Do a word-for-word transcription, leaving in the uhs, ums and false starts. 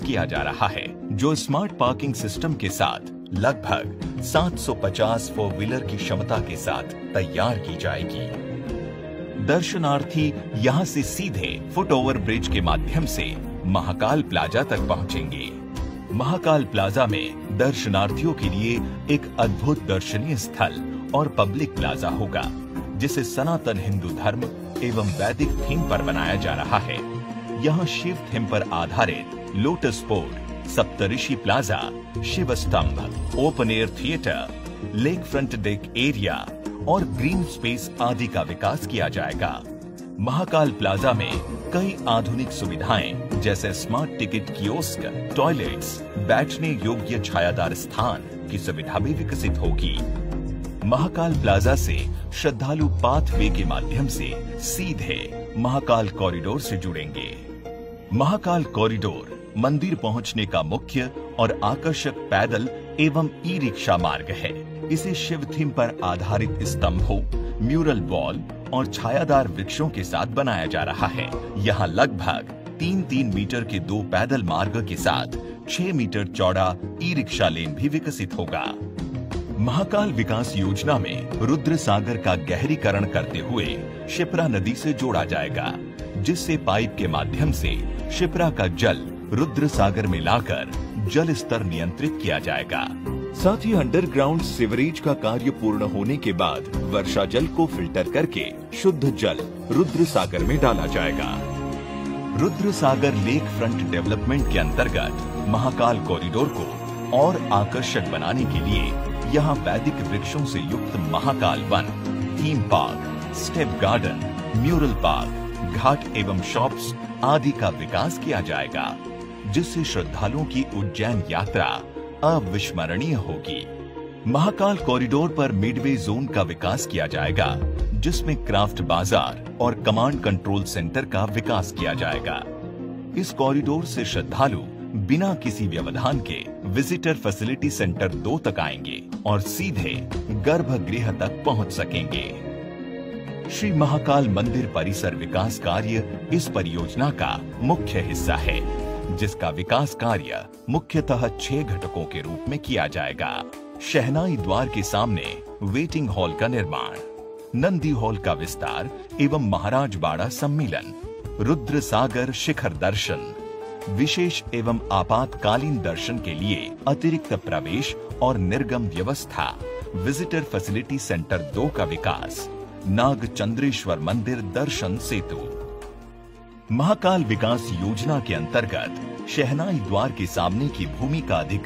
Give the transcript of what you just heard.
किया जा रहा है, जो स्मार्ट पार्किंग सिस्टम के साथ लगभग सात सौ पचास फोर व्हीलर की क्षमता के साथ तैयार की जाएगी। दर्शनार्थी यहां से सीधे फुट ओवर ब्रिज के माध्यम से महाकाल प्लाजा तक पहुंचेंगे। महाकाल प्लाजा में दर्शनार्थियों के लिए एक अद्भुत दर्शनीय स्थल और पब्लिक प्लाजा होगा, जिसे सनातन हिंदू धर्म एवं वैदिक थीम पर बनाया जा रहा है। यहाँ शिव थीम पर आधारित lotus port, Saptarishi plaza, Shiv स्तंभ, open air theatre, lake front deck area और ग्रीन स्पेस आदि का विकास किया जाएगा। महाकाल प्लाजा में कई आधुनिक सुविधाएं जैसे स्मार्ट टिकट कियोस्क, टॉयलेट्स, बैठने योग्य छायादार स्थान की सुविधा भी विकसित होगी। महाकाल प्लाजा से श्रद्धालु पाथवे के माध्यम से सीधे महाकाल कॉरिडोर से जुड़ेंगे। महाकाल कॉरिडोर मंदिर पहुंचने का मुख्य और आकर्षक पैदल एवं ई रिक्शा मार्ग है। इसे शिव थीम पर आधारित स्तंभों, म्यूरल वॉल और छायादार वृक्षों के साथ बनाया जा रहा है। यहाँ लगभग तीन तीन मीटर के दो पैदल मार्ग के साथ छह मीटर चौड़ा ई रिक्शा लेन भी विकसित होगा। महाकाल विकास योजना में रुद्र सागर का गहरीकरण करते हुए शिप्रा नदी से जोड़ा जाएगा, जिससे पाइप के माध्यम से शिप्रा का जल रुद्र सागर में लाकर जल स्तर नियंत्रित किया जाएगा। साथ ही अंडरग्राउंड सीवरेज का कार्य पूर्ण होने के बाद वर्षा जल को फिल्टर करके शुद्ध जल रुद्र सागर में डाला जाएगा। Rudra Sagar lake front development के अंतर्गत महाकाल कॉरिडोर को और आकर्षक बनाने के लिए यहाँ वैदिक वृक्षों से युक्त Mahakal Van, theme park, step garden, mural park, घाट एवं शॉप्स आदि का विकास किया जाएगा, जिससे श्रद्धालुओं की उज्जैन यात्रा अविस्मरणीय होगी। महाकाल कॉरिडोर पर मिडवे जोन का विकास किया जाएगा, जिसमें क्राफ्ट बाजार और कमांड कंट्रोल सेंटर का विकास किया जाएगा। इस कॉरिडोर से श्रद्धालु बिना किसी व्यवधान के विजिटर फैसिलिटी सेंटर दो तक आएंगे और सीधे गर्भगृह तक पहुंच सकेंगे। श्री महाकाल मंदिर परिसर विकास कार्य इस परियोजना का मुख्य हिस्सा है, जिसका विकास कार्य मुख्यतः छह घटकों के रूप में किया जाएगा। शहनाई द्वार के सामने वेटिंग हॉल का निर्माण, नंदी हॉल का विस्तार एवं महाराज बाड़ा सम्मेलन, रुद्र सागर शिखर दर्शन, विशेष एवं आपातकालीन दर्शन के लिए अतिरिक्त प्रवेश और निर्गम व्यवस्था, विजिटर फैसिलिटी सेंटर दो का विकास, नाग चंद्रेश्वर मंदिर दर्शन सेतु। महाकाल विकास योजना के अंतर्गत शहनाई द्वार के सामने की भूमि का अधिग्रहण